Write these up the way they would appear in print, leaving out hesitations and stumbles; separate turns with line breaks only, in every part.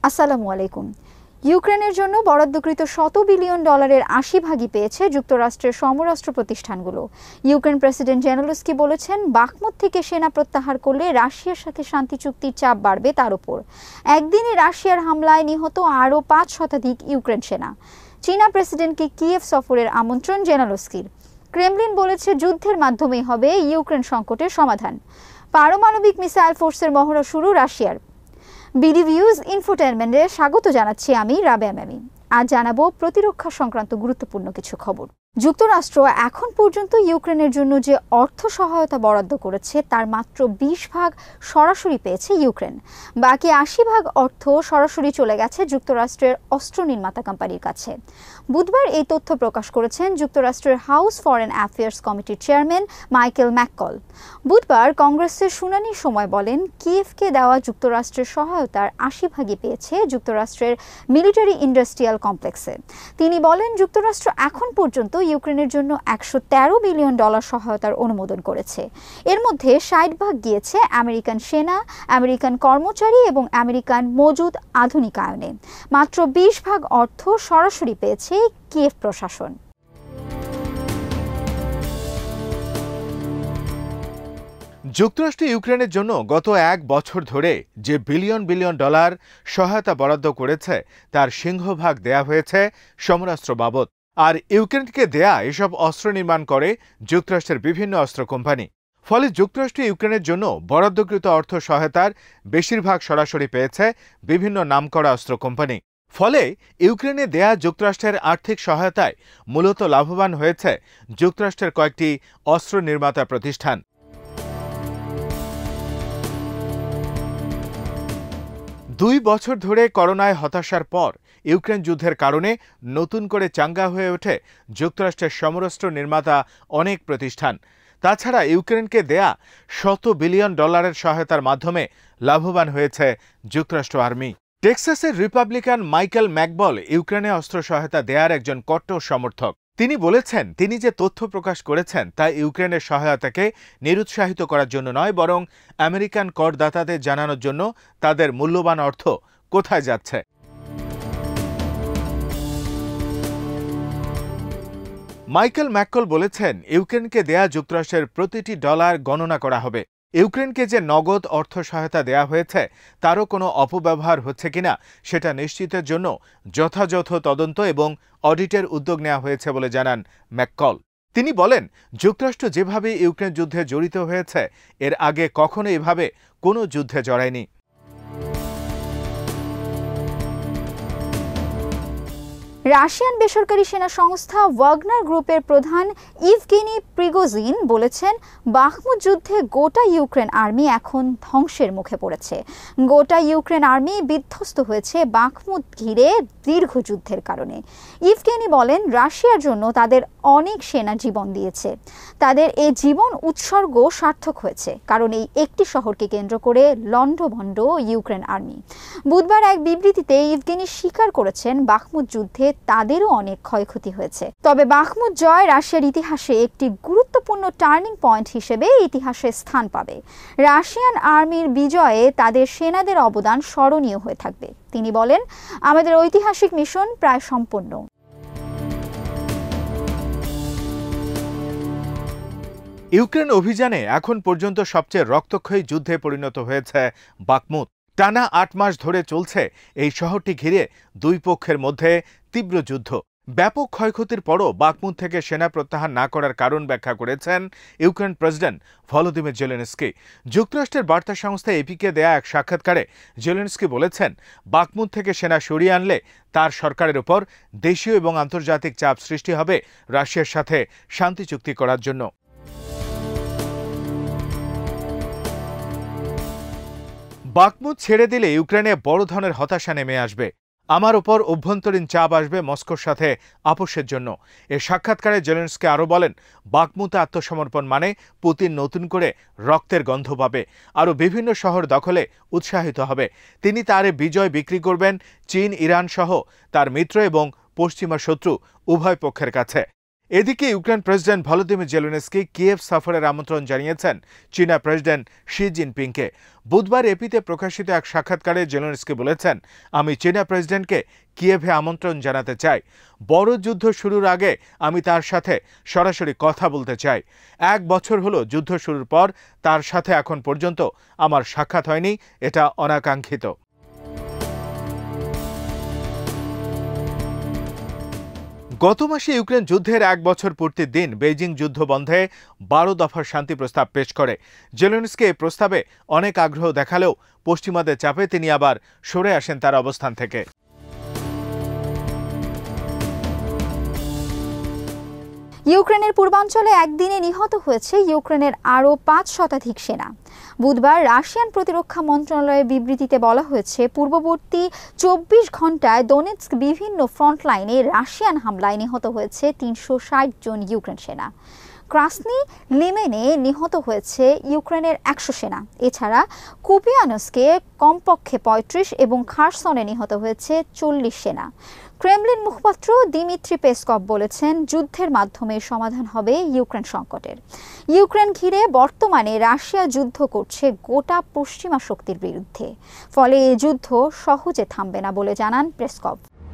আসসালামু আলাইকুম। ইউক্রেনের জন্য বরাদ্দকৃত $100 বিলিয়ন 80 ভাগই পেয়েছে যুক্তরাষ্ট্রের সমরাষ্ট্র প্রতিষ্ঠানগুলো। ইউক্রেন প্রেসিডেন্ট জেলেনস্কি বলেছেন, বাখমুত থেকে সেনা প্রত্যাহার করলে রাশিয়ার সাথে শান্তি চুক্তির চাপ বাড়বে তার উপর। একদিনে রাশিয়ার হামলায় নিহত আরও 5 শতাধিক ইউক্রেন সেনা। চীনা প্রেসিডেন্টকে কিয়েভ সফরের আমন্ত্রণ জেলেনস্কির। ক্রেমলিন বলেছে, যুদ্ধের মাধ্যমেই হবে ইউক্রেন সংকটের সমাধান। পারমাণবিক মিসাইল ফোর্সের মহড়া শুরু রাশিয়ার। ভিউজ ইনফোটেইনমেন্টে স্বাগত জানাচ্ছি আমি রাবেয়া ম্যামি। আজ জানাবো প্রতিরক্ষা সংক্রান্ত গুরুত্বপূর্ণ কিছু খবর। যুক্তরাষ্ট্র এখন পর্যন্ত ইউক্রেনের জন্য যে অর্থ সহায়তা বরাদ্দ করেছে তার মাত্র 20 ভাগ সরাসরি পেয়েছে ইউক্রেন। বাকি 80 ভাগ অর্থ সরাসরি চলে গেছে যুক্তরাষ্ট্রের অস্ত্র নির্মাতা কোম্পানির কাছে। বুধবার এই তথ্য প্রকাশ করেছেন যুক্তরাষ্ট্রের হাউস ফরেন অ্যাফেয়ার্স কমিটির চেয়ারম্যান মাইকেল ম্যাককল। বুধবার কংগ্রেসের শুনানির সময় বলেন, কিয়েভকে দেওয়া যুক্তরাষ্ট্রের সহায়তার 80 ভাগই পেয়েছে যুক্তরাষ্ট্রের মিলিটারি ইন্ডাস্ট্রিয়াল কমপ্লেক্সে। তিনি বলেন, যুক্তরাষ্ট্র এখন পর্যন্ত ইউক্রেনের জন্য $113 বিলিয়ন সহায়তার অনুমোদন করেছে। এর মধ্যে 60 ভাগ গিয়েছে আমেরিকান সেনা, আমেরিকান কর্মচারী এবং আমেরিকান মজুদ আধুনিকায়নে। মাত্র 20 ভাগ অর্থ সরাসরি পেয়েছে কিয়েভ প্রশাসন।
যুক্তরাষ্ট্র ইউক্রেনের জন্য গত 1 বছর ধরে যে বিলিয়ন বিলিয়ন ডলার সহায়তা বরাদ্দ করেছে তার সিংহভাগ দেয়া হয়েছে সমরাস্ত্র বাবদ। আর ইউক্রেনকে দেয়া এসব অস্ত্র নির্মাণ করে যুক্তরাষ্ট্রের বিভিন্ন অস্ত্র কোম্পানি। ফলে যুক্তরাষ্ট্র ইউক্রেনের জন্য বরাদ্দকৃত অর্থ সহায়তার বেশিরভাগ সরাসরি পেয়েছে বিভিন্ন নামকরা অস্ত্র কোম্পানি। ফলে ইউক্রেনে দেয়া যুক্তরাষ্ট্রের আর্থিক সহায়তায় মূলত লাভবান হয়েছে যুক্তরাষ্ট্রের কয়েকটি অস্ত্র নির্মাতা প্রতিষ্ঠান। দুই বছর ধরে করোনায় হতাশার পর ইউক্রেন যুদ্ধের কারণে নতুন করে চাঙ্গা হয়ে ওঠে যুক্তরাষ্ট্রের সমরাস্ত্র নির্মাতা অনেক প্রতিষ্ঠান। তাছাড়া ইউক্রেনকে দেয়া $100 বিলিয়ন সহায়তার মাধ্যমে লাভবান হয়েছে যুক্তরাষ্ট্র আর্মি। টেক্সাসের রিপাবলিকান মাইকেল ম্যাকবল ইউক্রেনে অস্ত্র সহায়তা দেয়ার একজন কট্টর সমর্থক। তিনি বলেছেন, তিনি যে তথ্য প্রকাশ করেছেন তা ইউক্রেনের সহায়তাকে নিরুৎসাহিত করার জন্য নয়, বরং আমেরিকান করদাতাদের জানানোর জন্য তাদের মূল্যবান অর্থ কোথায় যাচ্ছে। মাইকেল ম্যাককল বলেছেন, ইউক্রেনকে দেয়া যুক্তরাষ্ট্রের প্রতিটি ডলার গণনা করা হবে। ইউক্রেনকে যে নগদ অর্থ সহায়তা দেয়া হয়েছে তারও কোনো অপব্যবহার হচ্ছে কিনা সেটা নিশ্চিতের জন্য যথাযথ তদন্ত এবং অডিটের উদ্যোগ নেওয়া হয়েছে বলে জানান ম্যাককল। তিনি বলেন, যুক্তরাষ্ট্র যেভাবে ইউক্রেন যুদ্ধে জড়িত হয়েছে এর আগে কখনো এভাবে কোনো যুদ্ধে জড়ায়নি।
রাশিয়ান বেসরকারি সেনা সংস্থা ওয়াগনার গ্রুপের প্রধান ইভগেনি প্রিগোজিন বলেছেন, বাখমুত যুদ্ধে গোটা ইউক্রেন আর্মি এখন ধ্বংসের মুখে পড়েছে। গোটা ইউক্রেন আর্মি বিধ্বস্ত হয়েছে বাখমুত ঘিরে দীর্ঘ যুদ্ধের কারণে। ইভগেনি বলেন, রাশিয়ার জন্য তাদের অনেক সেনা জীবন দিয়েছে। তাদের এই জীবন উৎসর্গ সার্থক হয়েছে, কারণ এই একটি শহরকে কেন্দ্র করে লণ্ডভণ্ড ইউক্রেন আর্মি। বুধবার এক বিবৃতিতে ইভগেনি স্বীকার করেছেন, বাখমুত যুদ্ধে তাদেরও অনেক ক্ষয়ক্ষতি হয়েছে। তবে বাখমুত জয় রাশিয়ার ইতিহাসে একটি গুরুত্বপূর্ণ টার্নিং পয়েন্ট হিসেবে ইতিহাসে স্থান পাবে। রাশিয়ান আর্মির বিজয়ে তাদের সেনাদের অবদান স্মরণীয় হয়ে থাকবে। তিনি বলেন, আমাদের ঐতিহাসিক মিশন প্রায় সম্পন্ন।
ইউক্রেন অভিযানে এখন পর্যন্ত সবচেয়ে রক্তক্ষয়ী যুদ্ধে পরিণত হয়েছে বাখমুত। টানা 8 মাস ধরে চলছে এই শহরটি ঘিরে দুই পক্ষের মধ্যে তীব্র যুদ্ধ। ব্যাপক ক্ষয়ক্ষতির পরও বাখমুত থেকে সেনা প্রত্যাহার না করার কারণ ব্যাখ্যা করেছেন ইউক্রেন প্রেসিডেন্ট ভলোদিমির জেলেনস্কি। যুক্তরাষ্ট্রের বার্তা সংস্থা এপিকে দেয়া এক সাক্ষাৎকারে জেলেনস্কি বলেছেন, বাখমুত থেকে সেনা সরিয়ে আনলে তার সরকারের উপর দেশীয় এবং আন্তর্জাতিক চাপ সৃষ্টি হবে রাশিয়ার সাথে শান্তি চুক্তি করার জন্য। বাখমুত ছেড়ে দিলে ইউক্রেনে বড় ধরনের হতাশা নেমে আসবে। আমার উপর অভ্যন্তরীণ চাপ আসবে মস্কোর সাথে আপোষের জন্য। এ সাক্ষাৎকারে জেলেনস্কি আরও বলেন, বাখমুতে আত্মসমর্পণ মানে পুতিন নতুন করে রক্তের গন্ধ পাবে, আরও বিভিন্ন শহর দখলে উৎসাহিত হবে। তিনি তার বিজয় বিক্রি করবেন চীন, ইরান সহ তার মিত্র এবং পশ্চিমা শত্রু উভয় পক্ষের কাছে। এদিকে Ukraine president Volodymyr Zelensky Kiev সফরের আমন্ত্রণ জানিয়েছেন চীনা প্রেসিডেন্ট শি জিনপিংকে। বুধবার এপিতে প্রকাশিত এক সাক্ষাৎকারে জেলেনস্কি বলেছেন, আমি চীনা প্রেসিডেন্টকে কিয়েভে আমন্ত্রণ জানাতে চাই। বড় যুদ্ধ শুরুর আগে আমি তার সাথে সরাসরি কথা বলতে চাই। 1 বছর হলো যুদ্ধ শুরুর পর তার সাথে এখন পর্যন্ত আমার সাক্ষাৎ হয়নি, এটা অনাকাঙ্ক্ষিত। গত মাসে ইউক্রেন যুদ্ধের 1 বছর পূর্তির দিন বেইজিং যুদ্ধ বন্ধে 12 দফার শান্তি প্রস্তাব পেশ করে। জেলেনস্কি এই প্রস্তাবে অনেক আগ্রহ দেখালেও পশ্চিমাদের চাপে তিনি আবার সরে আসেন তার অবস্থান থেকে।
ইউক্রেনের পূর্বাঞ্চলে একদিনে নিহত হয়েছে ইউক্রেনের আরও 5 শতাধিক সেনা। বুধবার রাশিয়ান প্রতিরক্ষা মন্ত্রণালয়ের বিবৃতিতে বলা হয়েছে, পূর্ববর্তী 24 ঘণ্টায় দোনেৎস্ক বিভিন্ন ফ্রন্টলাইনে রাশিয়ান হামলায় নিহত হয়েছে 360 জন ইউক্রেন সেনা। ক্রাসনি লিমেনে নিহত হয়েছে ইউক্রেনের 100 সেনা। এছাড়া কুপিয়ানস্কে কমপক্ষে 35 এবং খারসনে নিহত হয়েছে 40 সেনা। ক্রেমলিন মুখপাত্র দিমিত্রি পেসকভ বলেছেন, যুদ্ধের মাধ্যমে সমাধান হবে ইউক্রেন সংকটের। ইউক্রেন ঘিরে বর্তমানে রাশিয়া যুদ্ধ করছে গোটা পশ্চিমা শক্তির বিরুদ্ধে, ফলে এই যুদ্ধ সহজে থামবে না বলে জানান পেসকভ।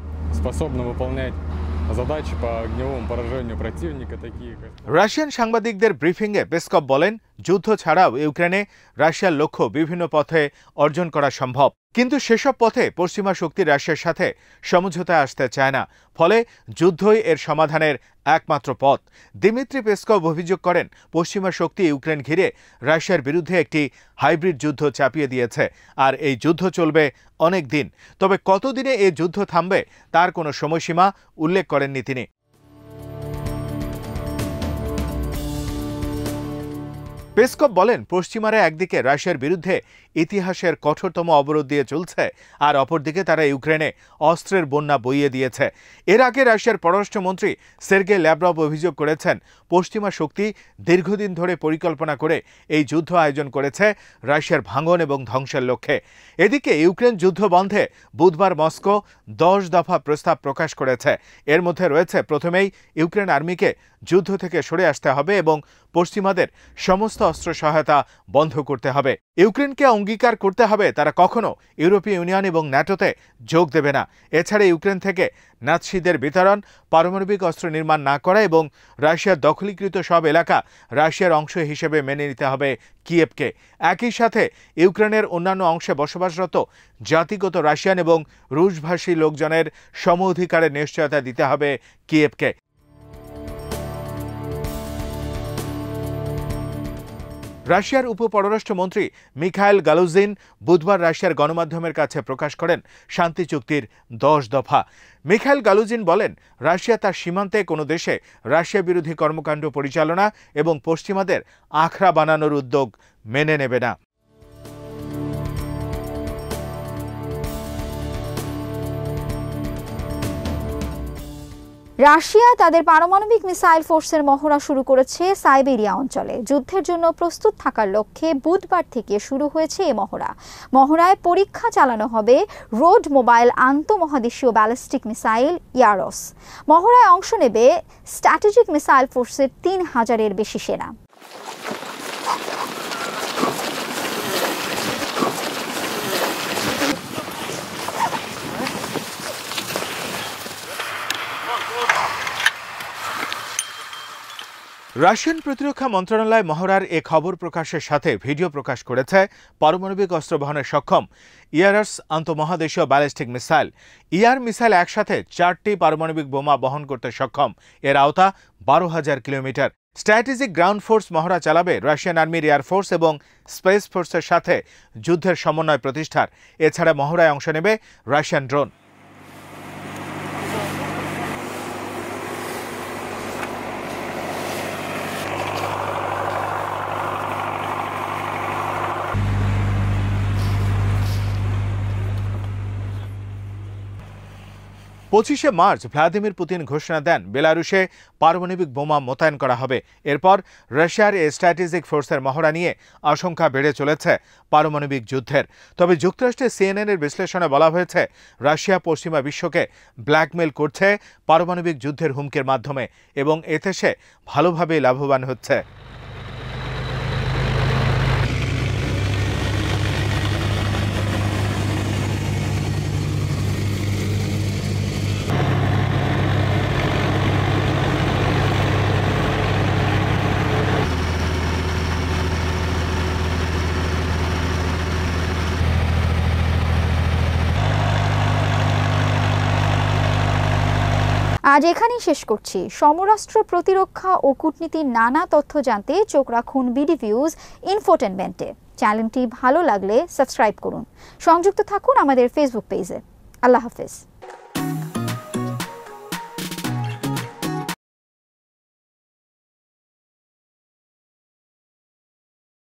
রাশিয়ান সাংবাদিকদের ব্রিফিংয়ে পেসকভ বলেন, যুদ্ধ ছাড়াও ইউক্রেনে রাশিয়ার লক্ষ্য বিভিন্ন পথে অর্জন করা সম্ভব, কিন্তু সেসব পথে পশ্চিমা শক্তি রাশিয়ার সাথে সমঝোতায় আসতে চায় না, ফলে যুদ্ধই এর সমাধানের একমাত্র পথ। দিমিত্রি পেসকভ অভিযোগ করেন, পশ্চিমা শক্তি ইউক্রেন ঘিরে রাশিয়ার বিরুদ্ধে একটি হাইব্রিড যুদ্ধ চাপিয়ে দিয়েছে, আর এই যুদ্ধ চলবে অনেক দিন। তবে কতদিনে এই যুদ্ধ থামবে তার কোনো সময়সীমা উল্লেখ করেননি তিনি। পেসকভ বলেন, পশ্চিমারা একদিকে রাশিয়ার বিরুদ্ধে ইতিহাসের কঠোরতম অবরোধ দিয়ে চলছে, আর অপরদিকে তারা ইউক্রেনে অস্ত্রের বন্যা বইয়ে দিয়েছে। এর আগে রাশিয়ার পররাষ্ট্রমন্ত্রী সের্গেই ল্যাভরভ অভিযোগ করেছেন, পশ্চিমা শক্তি দীর্ঘদিন ধরে পরিকল্পনা করে এই যুদ্ধ আয়োজন করেছে রাশিয়ার ভাঙন এবং ধ্বংসের লক্ষ্যে। এদিকে ইউক্রেন যুদ্ধ বন্ধে বুধবার মস্কো 10 দফা প্রস্তাব প্রকাশ করেছে। এর মধ্যে রয়েছে, প্রথমেই ইউক্রেন আর্মিকে যুদ্ধ থেকে সরে আসতে হবে এবং পশ্চিমাদের সমস্ত অস্ত্র সহায়তা বন্ধ করতে হবে। ইউক্রেনকে অঙ্গীকার করতে হবে তারা কখনো ইউরোপীয় ইউনিয়ন এবং ন্যাটোতে যোগ দেবে না। এছাড়া ইউক্রেন থেকে নাৎসিদের বিতরণ, পারমাণবিক অস্ত্র নির্মাণ না করা এবং রাশিয়ার দখলীকৃত সব এলাকা রাশিয়ার অংশ হিসেবে মেনে নিতে হবে কিয়েভকে। একই সাথে ইউক্রেনের অন্যান্য অংশে বসবাসরত জাতিগত রাশিয়ান এবং রুশভাষী লোকজনের সম অধিকারের নিশ্চয়তা দিতে হবে কিয়েভকে। রাশিয়ার উপপররাষ্ট্রমন্ত্রী মিখাইল গালুজিন বুধবার রাশিয়ার গণমাধ্যমের কাছে প্রকাশ করেন শান্তি চুক্তির 10 দফা। মিখাইল গালুজিন বলেন, রাশিয়া তার সীমান্তে কোনো দেশে রাশিয়া বিরোধী কর্মকাণ্ড পরিচালনা এবং পশ্চিমাদের আখড়া বানানোর উদ্যোগ মেনে নেবে না।
রাশিয়া তাদের পারমাণবিক মিসাইল ফোর্সের মহড়া শুরু করেছে সাইবেরিয়া অঞ্চলে। যুদ্ধের জন্য প্রস্তুত থাকার লক্ষ্যে বুধবার থেকে শুরু হয়েছে এই মহড়ায় পরীক্ষা চালানো হবে রোড মোবাইল আন্তঃমহাদেশীয় ব্যালিস্টিক মিসাইল ইয়ারস। মহড়ায় অংশ নেবে স্ট্র্যাটেজিক মিসাইল ফোর্সের 3000-এর বেশি সেনা।
রাশিয়ান প্রতিরক্ষা মন্ত্রণালয় মহড়ার এ খবর প্রকাশের সাথে ভিডিও প্রকাশ করেছে পারমাণবিক অস্ত্র বহনে সক্ষম ইয়ারস আন্তঃমহাদেশীয় ব্যালিস্টিক মিসাইল। ইয়ার মিসাইল একসাথে 4টি পারমাণবিক বোমা বহন করতে সক্ষম। এর আওতা 12,000 কিলোমিটার। স্ট্র্যাটেজিক গ্রাউন্ড ফোর্স মহড়া চালাবে রাশিয়ান আর্মির এয়ারফোর্স এবং স্পেস ফোর্সের সাথে যুদ্ধের সমন্বয় প্রতিষ্ঠার। এছাড়া মহড়ায় অংশ নেবে রাশিয়ান ড্রোন। 25শে মার্চ ভ্লাদিমির পুতিন ঘোষণা দেন বেলারুশে পারমাণবিক বোমা মোতায়েন করা হবে। এরপর রাশিয়ার স্ট্র্যাটেজিক ফোর্সের মহড়া নিয়ে আশঙ্কা বেড়ে চলেছে পারমাণবিক যুদ্ধের। তবে যুক্তরাষ্ট্রের সিএনএনের বিশ্লেষণে বলা হয়েছে, রাশিয়া পশ্চিমা বিশ্বকে ব্ল্যাকমেল করছে পারমাণবিক যুদ্ধের হুমকির মাধ্যমে এবং এতে সে ভালোভাবেই লাভবান হচ্ছে।
আজ এখানেই শেষ করছি। সমরাষ্ট্র, প্রতিরক্ষা ও কূটনীতির নানা তথ্য জানতে চোখ রাখুন বিডি ভিউজ ইনফোটেনমেন্টে। চ্যানেলটি ভালো লাগলে সাবস্ক্রাইব করুন। সংযুক্ত থাকুন আমাদের ফেসবুক পেজে। আল্লাহ হাফেজ।